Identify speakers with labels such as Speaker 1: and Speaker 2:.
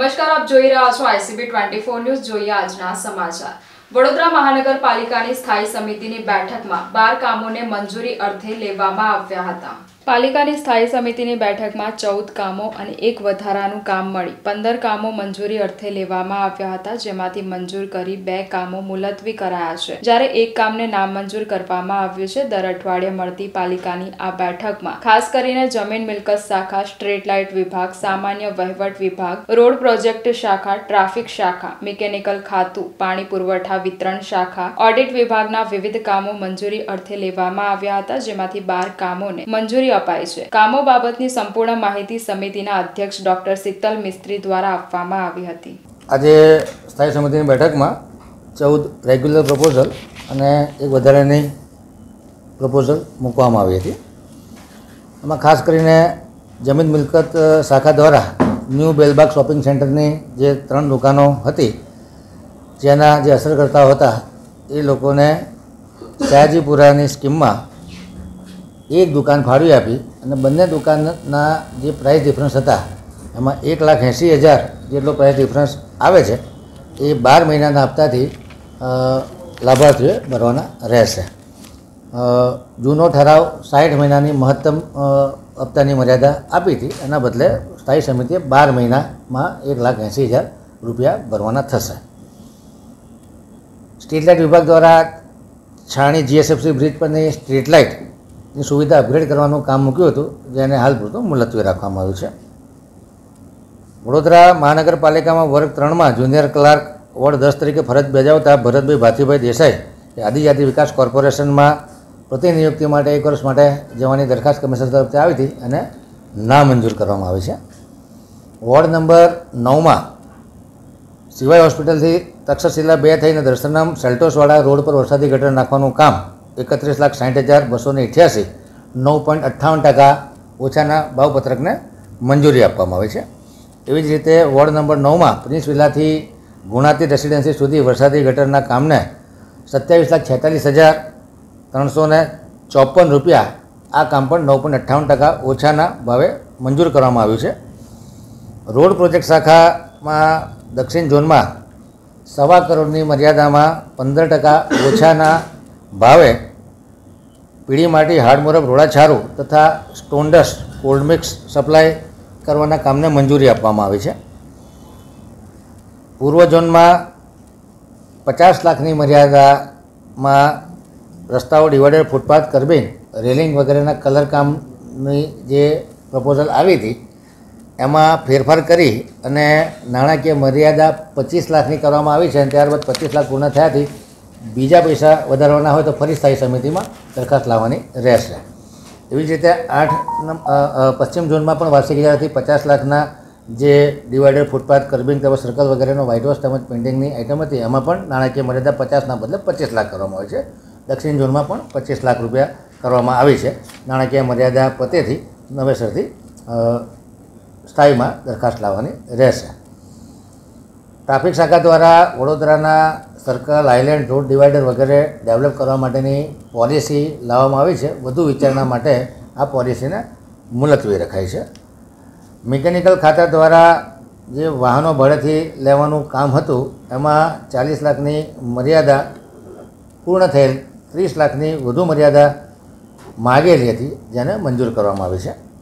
Speaker 1: નમસ્કાર, આપ જોઈ રહ્યા છો ICB 24 ન્યૂઝ. જોઈએ આજના સમાચાર. વડોદરા મહાનગરપાલિકાની સ્થાયી સમિતિની બેઠકમાં 12 કામોને મંજૂરી અર્થે લેવામાં આવ્યા હતા. પાલિકાની સ્થાયી સમિતિની બેઠકમાં 14 કામો અને એક વધારાનું કામ મળી 15 કામો મંજૂરી અર્થે લેવામાં આવ્યા હતા, જેમાંથી મંજૂર કરી 2 કામો મુલતવી કરાયા છે, જ્યારે એક કામને નામંજૂર કરવામાં આવ્યું છે. દર અઠવાડિયે મળતી પાલિકાની આ બેઠકમાં ખાસ કરીને જમીન મિલકત શાખા, સ્ટ્રીટ લાઇટ વિભાગ, સામાન્ય વહીવટ વિભાગ, રોડ પ્રોજેક્ટ શાખા, ટ્રાફિક શાખા, મિકેનિકલ ખાતું, પાણી પુરવઠા વિતરણ શાખા, ઓડિટ વિભાગના વિવિધ કામો મંજૂરી અર્થે લેવામાં આવ્યા હતા, જેમાંથી 12 કામોને મંજૂરી અપાઈ છે. કામો બાબતની સંપૂર્ણ માહિતી સમિતિના અધ્યક્ષ ડોક્ટર શીતલ મિસ્ત્રી દ્વારા આપવામાં આવી હતી.
Speaker 2: આજે સ્થાયી સમિતિની બેઠકમાં 14 રેગ્યુલર પ્રપોઝલ અને એક વધારાની પ્રપોઝલ મૂકવામાં આવી હતી. એમાં ખાસ કરીને જમીન મિલકત શાખા દ્વારા ન્યૂ બેલબાગ શોપિંગ સેન્ટરની જે 3 દુકાનો હતી, જેના જે અસરકર્તાઓ હતા એ લોકોને સયાજીપુરાની સ્કીમમાં એક દુકાન ફાળવી આપી અને બંને દુકાનના જે પ્રાઇસ ડિફરન્સ હતા એમાં 1,80,000 જેટલો પ્રાઇસ ડિફરન્સ આવે છે એ 12 મહિનાના હપ્તાથી લાભાર્થીઓએ ભરવાના રહેશે. જૂનો ઠરાવ 60 મહિનાની મહત્તમ હપ્તાની મર્યાદા આપી હતી, એના બદલે સ્થાયી સમિતિએ 12 મહિનામાં 1,80,000 રૂપિયા ભરવાના થશે. સ્ટ્રીટ લાઇટ વિભાગ દ્વારા છાણી GSFC બ્રિજ પરની સ્ટ્રીટ લાઇટની સુવિધા અપગ્રેડ કરવાનું કામ મૂક્યું હતું, જેને હાલ પૂરતું મુલતવી રાખવામાં આવ્યું છે. વડોદરા મહાનગરપાલિકામાં વર્ગ 3માં જુનિયર ક્લાર્ક વોર્ડ 10 તરીકે ફરજ બજાવતા ભરતભાઈ ભાતીભાઈ દેસાઈ એ આદિજાતિ વિકાસ કોર્પોરેશનમાં પ્રતિનિયુક્તિ માટે 1 વર્ષ માટે જવાની દરખાસ્ત કમિશનર તરફથી આવી હતી અને નામંજૂર કરવામાં આવી છે. વોર્ડ નંબર 9માં સિવાય હોસ્પિટલથી તક્ષશિલા 2 થઈને દર્શનામ સેલ્ટોસવાળા રોડ પર વરસાદી ગટર નાખવાનું કામ 31,60,288 9.58% ઓછાના ભાવપત્રકને મંજૂરી આપવામાં આવી છે. એવી જ રીતે વોર્ડ નંબર 9માં પ્રિન્સ વિલાથી ગુણાતી રેસિડેન્સી સુધી વરસાદી ગટરના કામને 27,46,354 રૂપિયા, આ કામ પણ 9.58% ઓછાના ભાવે મંજૂર કરવામાં આવ્યું છે. રોડ પ્રોજેક્ટ શાખામાં દક્ષિણ ઝોનમાં 1.25 કરોડની મર્યાદામાં 15% ઓછાના ભાવે પીળી માટી, હાડમોરબ, રોડાછારું તથા stone dust cold mix supply કરવાના કામને મંજૂરી આપવામાં આવી છે. પૂર્વ ઝોનમાં 50 લાખની મર્યાદામાં રસ્તાઓ, ડિવાઈડર, ફૂટપાથ, કર્બિંગ, રેલિંગ વગેરેના કલર કામની જે પ્રપોઝલ આવી હતી એમાં ફેરફાર કરી અને નાણાકીય મર્યાદા 25 લાખની કરવામાં આવી છે અને ત્યારબાદ 25 લાખ પૂર્ણ થયાથી બીજા પૈસા વધારવાના હોય તો ફરી સ્થાયી સમિતિમાં દરખાસ્ત લાવવાની રહેશે. એવી જ રીતે 8 પશ્ચિમ ઝોનમાં પણ વાર્ષિક ઇજારાથી 50 લાખના જે ડિવાઈડર, ફૂટપાથ, કર્બિંગ તેમજ સર્કલ વગેરેનો વ્હાઇટ વોશ તેમજ પેઇન્ટિંગની આઇટમ હતી, એમાં પણ નાણાકીય મર્યાદા 50ના બદલે 25 લાખ કરવામાં આવી છે. દક્ષિણ ઝોનમાં પણ 25 લાખ રૂપિયા કરવામાં આવી છે. નાણાકીય મર્યાદા પતેથી નવેસરથી સ્થાયીમાં દરખાસ્ત લાવવાની રહેશે. ટ્રાફિક શાખા દ્વારા વડોદરાના સર્કલ, આઇલેન્ડ, રોડ ડિવાઈડર વગેરે ડેવલપ કરવા માટેની પોલિસી લાવવામાં આવી છે. વધુ વિચારણા માટે આ પોલિસીને મુલતવી રખાઈ છે. મિકેનિકલ ખાતા દ્વારા જે વાહનો ભાડેથી લેવાનું કામ હતું એમાં 40 લાખની મર્યાદા પૂર્ણ થયેલ 30 લાખની વધુ મર્યાદા માગેલી હતી, જેને મંજૂર કરવામાં આવી છે.